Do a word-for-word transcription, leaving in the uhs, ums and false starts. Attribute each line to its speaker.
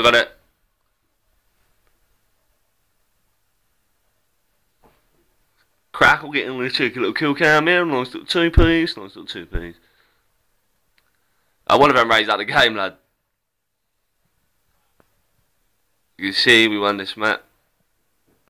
Speaker 1: I got it. Crackle getting a cheeky little kill cam here. Nice little two piece. Nice little two piece. Uh, one of them raised out the game, lad. You can see we won this match.